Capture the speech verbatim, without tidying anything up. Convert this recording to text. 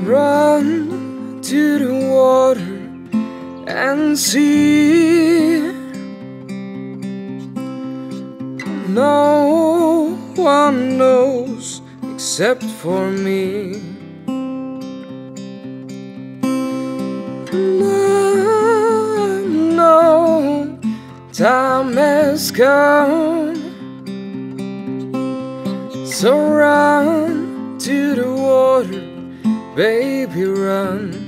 Run to the water and see. No one knows except for me. No, no, time has come. So run to the water, baby, run.